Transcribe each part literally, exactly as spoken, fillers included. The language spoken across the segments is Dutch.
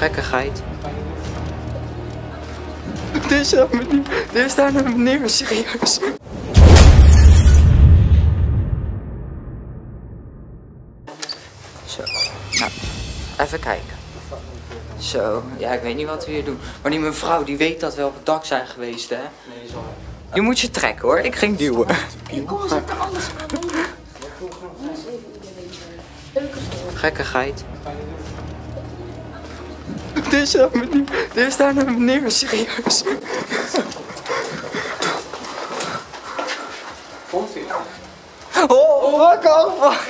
Gekkigheid. Dit is een meneer. Dit is daar een meneer, serieus. Zo, nou, even kijken. Zo, ja, ik weet niet wat we hier doen. Maar die mevrouw die weet dat we op het dak zijn geweest, hè? Nee, zo. Je moet je trekken hoor, ik ging duwen. Ik kom zitten alles aan. Gekkigheid. Dit is een meneer. Dit is daar een meneer, serieus. Komt ie? Oh, wat kan?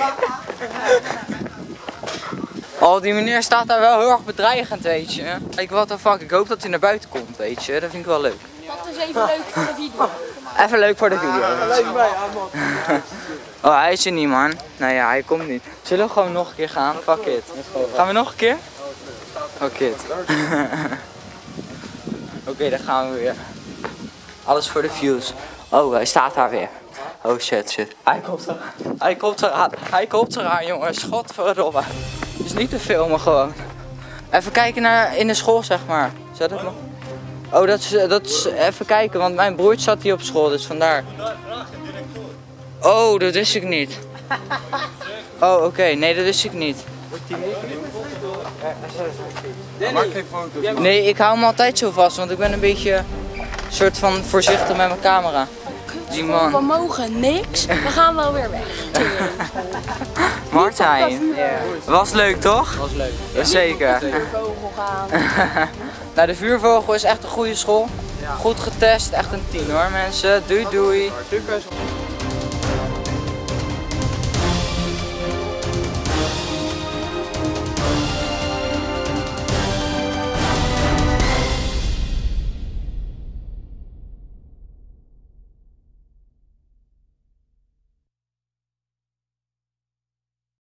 Oh, die meneer staat daar wel heel erg bedreigend, weet je. Kijk, what the fuck, ik hoop dat hij naar buiten komt, weet je. Dat vind ik wel leuk. Dat is even leuk voor de video. Even leuk voor de video. Leuk bij, man. Oh, hij is er niet, man. Nou ja, hij komt niet. Zullen we gewoon nog een keer gaan? Fuck it. Gaan we nog een keer? Fuck it. Oké, okay, dan gaan we weer. Alles voor de views. Oh, hij staat daar weer. Oh shit, shit. Hij komt eraan. Hij komt eraan. Hij komt eraan, jongens. Godverdomme. Het is niet te filmen gewoon. Even kijken naar in de school, zeg maar. Zet het nog? Oh, dat is, dat is even kijken, want mijn broertje zat hier op school, dus vandaar. Oh, dat wist ik niet. Oh, oké. Okay. Nee, dat wist ik niet. Maak geen foto's. Nee, ik hou hem altijd zo vast, want ik ben een beetje soort van voorzichtig met mijn camera. Die man. We mogen niks, we gaan wel weer weg. Martijn, was leuk toch? Was leuk. Jazeker. Vogel gaan. Nou, de Vuurvogel is echt een goede school. Goed getest, echt een tien hoor mensen. Doei doei.